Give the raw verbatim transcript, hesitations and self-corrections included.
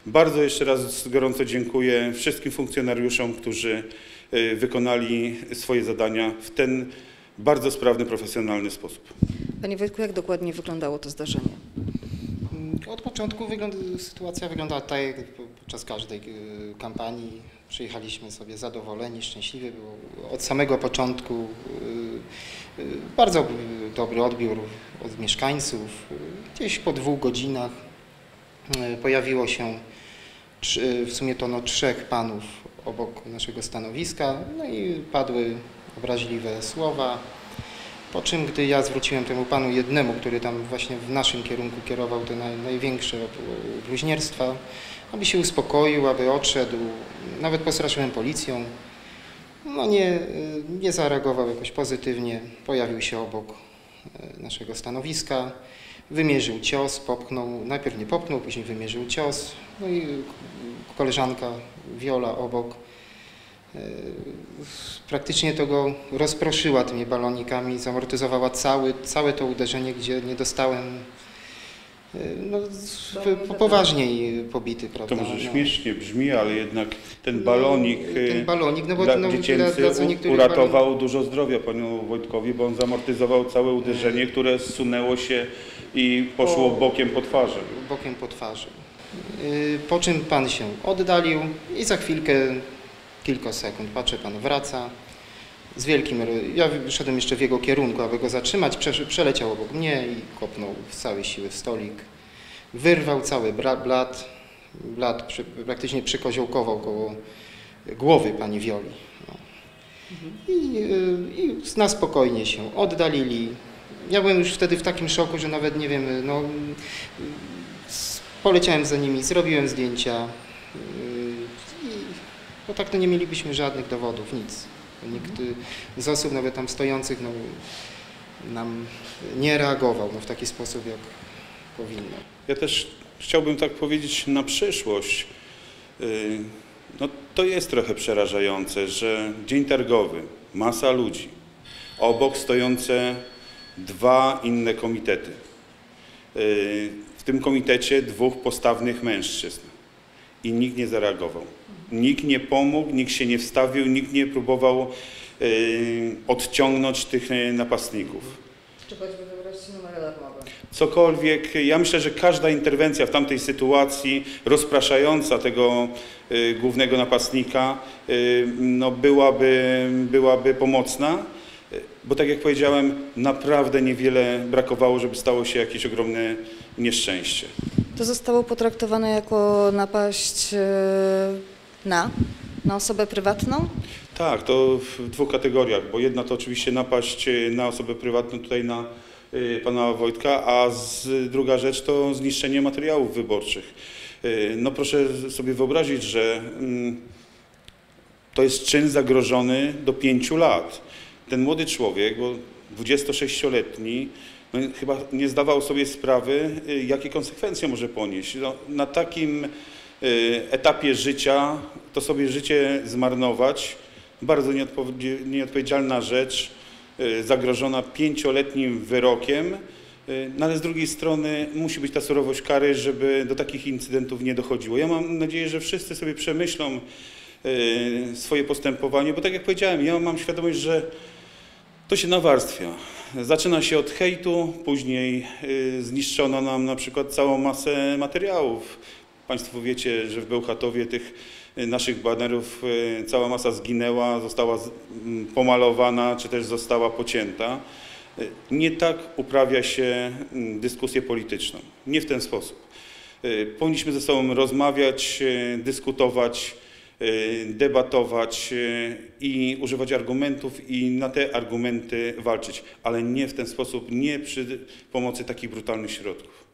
Bardzo jeszcze raz gorąco dziękuję wszystkim funkcjonariuszom, którzy wykonali swoje zadania w ten bardzo sprawny, profesjonalny sposób. Panie Wojtku, jak dokładnie wyglądało to zdarzenie? Od początku wygląda, sytuacja wyglądała tak jak podczas każdej kampanii. Przyjechaliśmy sobie zadowoleni, szczęśliwi. Było od samego początku bardzo dobry odbiór od mieszkańców. Gdzieś po dwóch godzinach pojawiło się w sumie to no, trzech panów obok naszego stanowiska, no i padły obraźliwe słowa. Po czym, gdy ja zwróciłem temu panu jednemu, który tam właśnie w naszym kierunku kierował te naj, największe bluźnierstwa, aby się uspokoił, aby odszedł, nawet postraszyłem policją, no nie, nie zareagował jakoś pozytywnie, pojawił się obok naszego stanowiska, wymierzył cios, popchnął, najpierw nie popchnął, później wymierzył cios, no i koleżanka Wiola obok praktycznie to go rozproszyła tymi balonikami, zamortyzowała cały, całe to uderzenie, gdzie nie dostałem no, poważniej pobity, prawda? To może no. śmiesznie brzmi, ale jednak ten balonik, no, ten balonik no bo, dla, no, dziecięcy dla, dla uratował balon... dużo zdrowia panu Wojtkowi, bo on zamortyzował całe uderzenie, które zsunęło się i poszło po, bokiem po twarzy. Bokiem po twarzy. Po czym pan się oddalił i za chwilkę, kilka sekund, patrzę, pan wraca. Z wielkim, ja szedłem jeszcze w jego kierunku, aby go zatrzymać, przeleciał obok mnie i kopnął z całej siły w stolik. Wyrwał cały blat, blat przy, praktycznie przykoziołkował koło głowy pani Wioli. No. I, I na spokojnie się oddalili. Ja byłem już wtedy w takim szoku, że nawet nie wiem, no, poleciałem za nimi, zrobiłem zdjęcia i bo tak to nie mielibyśmy żadnych dowodów, nic. Nikt z osób nawet tam stojących no, nam nie reagował no, w taki sposób, jak powinno. Ja też chciałbym tak powiedzieć na przyszłość. No, to jest trochę przerażające, że dzień targowy, masa ludzi, obok stojące dwa inne komitety. W tym komitecie dwóch postawnych mężczyzn i nikt nie zareagował. Nikt nie pomógł, nikt się nie wstawił, nikt nie próbował y, odciągnąć tych napastników. Czy choćby wybrać numer alarmowy? Cokolwiek. Ja myślę, że każda interwencja w tamtej sytuacji rozpraszająca tego y, głównego napastnika y, no byłaby, byłaby pomocna, bo tak jak powiedziałem, naprawdę niewiele brakowało, żeby stało się jakieś ogromne nieszczęście. To zostało potraktowane jako napaść na, na osobę prywatną? Tak, to w dwóch kategoriach, bo jedna to oczywiście napaść na osobę prywatną, tutaj na y, pana Wojtka, a z, druga rzecz to zniszczenie materiałów wyborczych. Y, no proszę sobie wyobrazić, że y, to jest czyn zagrożony do pięciu lat. Ten młody człowiek, bo dwudziestosześcioletni, no, chyba nie zdawał sobie sprawy, y, jakie konsekwencje może ponieść. No, na takim y, etapie życia to sobie życie zmarnować, bardzo nieodpowiedzialna rzecz, y, zagrożona pięcioletnim wyrokiem, y, no, ale z drugiej strony musi być ta surowość kary, żeby do takich incydentów nie dochodziło. Ja mam nadzieję, że wszyscy sobie przemyślą y, swoje postępowanie, bo tak jak powiedziałem, ja mam świadomość, że to się nawarstwia. Zaczyna się od hejtu, później y, zniszczono nam na przykład całą masę materiałów. Państwo wiecie, że w Bełchatowie tych y, naszych banerów y, cała masa zginęła, została z, y, pomalowana, czy też została pocięta. Y, nie tak uprawia się y, dyskusję polityczną. Nie w ten sposób. Y, powinniśmy ze sobą rozmawiać, y, dyskutować, debatować i używać argumentów i na te argumenty walczyć, ale nie w ten sposób, nie przy pomocy takich brutalnych środków.